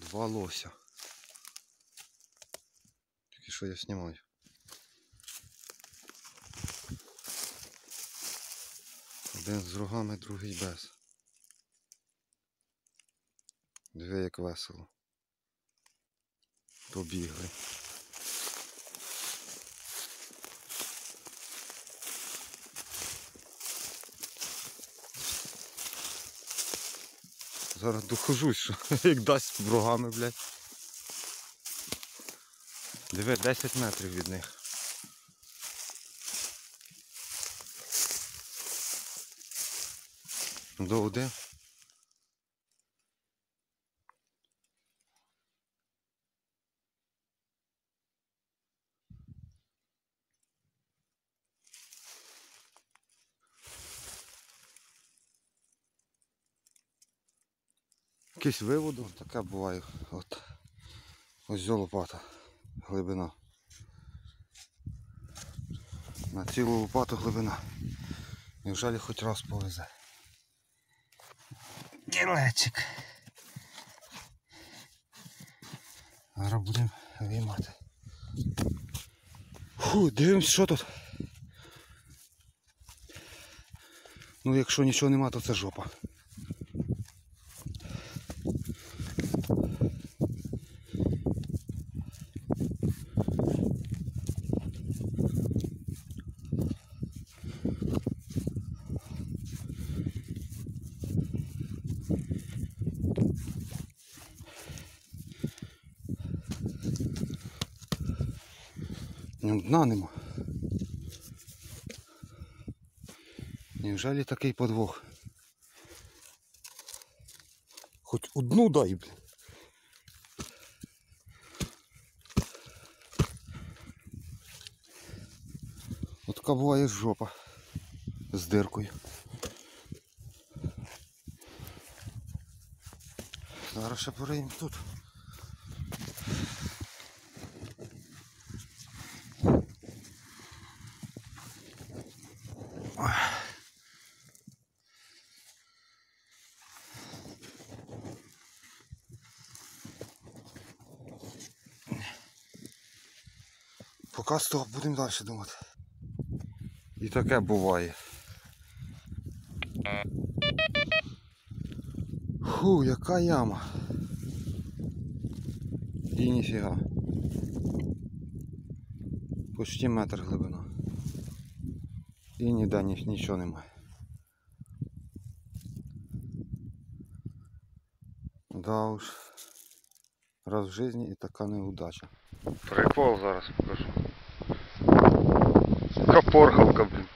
Два лося. Тільки що я знімаю. Один з рогами, другий без. Диви, як весело. Побігли. Зараз дохожусь, що як дасть рогами, блядь. Диви, 10 метрів від них. До один. Якийсь виводу, таке буває. От. Ось лопата, глибина. На цілу лопату глибина. Невжалі хоч раз повезе. Гілечик. Зараз будемо виймати. Фу, дивимось, що тут. Ну, якщо нічого нема, то це жопа. Дна нема. Невжалі такий подвох? Хоч одну дай, блін. От така буває жопа з диркою. Зараз ще пориємо тут. Поки стоп, будемо далі думати. І таке буває. Фу, яка яма. І ніфіга. Почти метр глибина. І ніде нічого немає. Да уж. Раз в житті і така неудача. Прикол зараз покажу. Капоргалка, блін.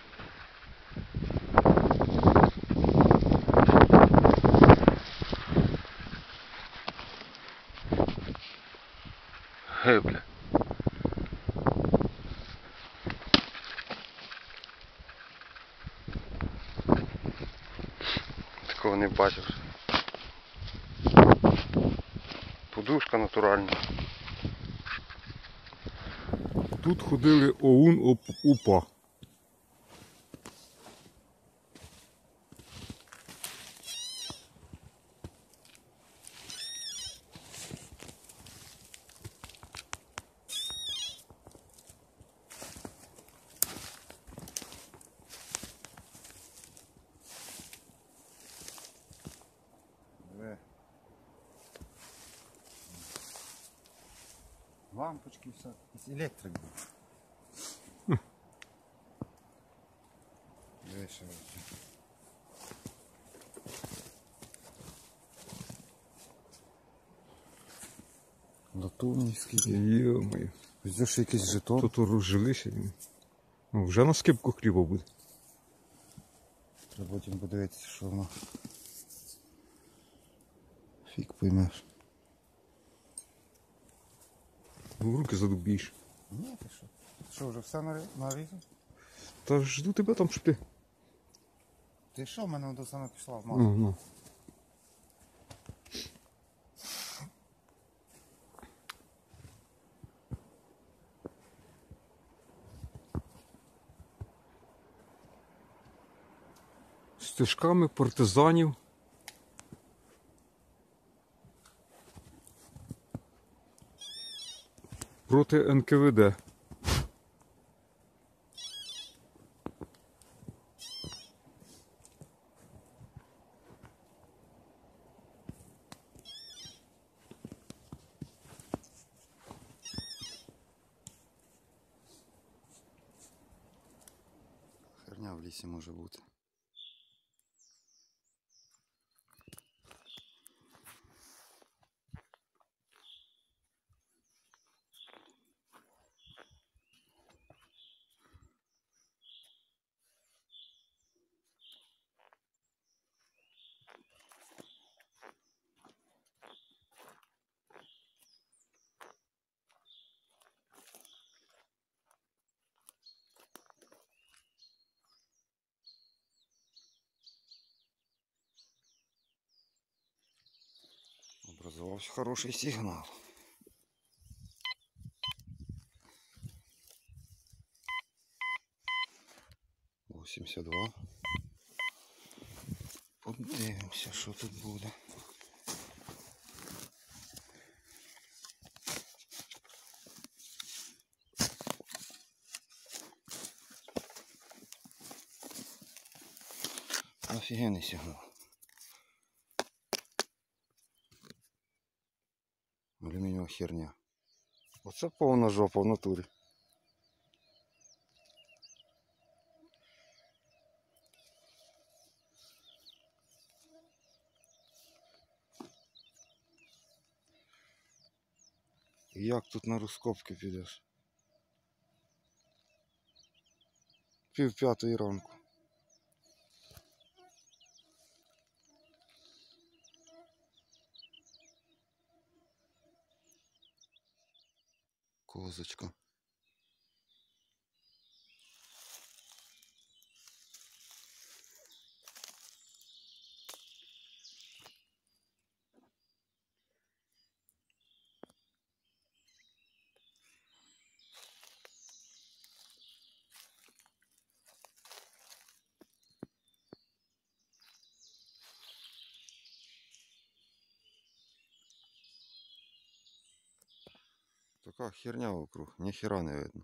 Гей, бля. Такого не бачив. Подушка натуральна. Тут ходили ОУН УПА. Лампочки, все. Якийсь електрик був. Дивіться. Латунівський. Йо-моє. Ось ще якийсь жетон. Тут розжилися. Вже на скипку хліба буде. Треба потім подивитися, що воно. Фіг поймеш. В руки задубієш. Ні, ти що? Що, вже все нарізав? Та жду тебе там, щоб ти. Ти що, в мене до саме пішла в Ну, ну. Стежками партизанів проти НКВД. Херня в лісі може бути. Образовался хороший сигнал. Восемьдесят два. Подивимося, що тут буде. Офігенний сигнал. Алюмінієва херня. Оце повна жопа в натурі. І як тут на розкопки підеш? 4:30 ранку. Козочка. Така херня вокруг, ні хера не видно.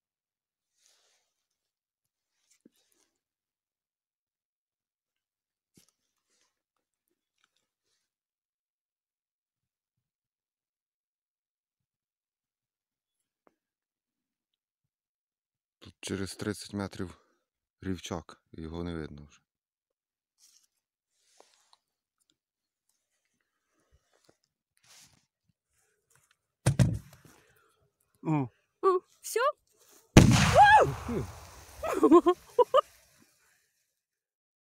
Тут через 30 метрів рівчак, його не видно вже. Все?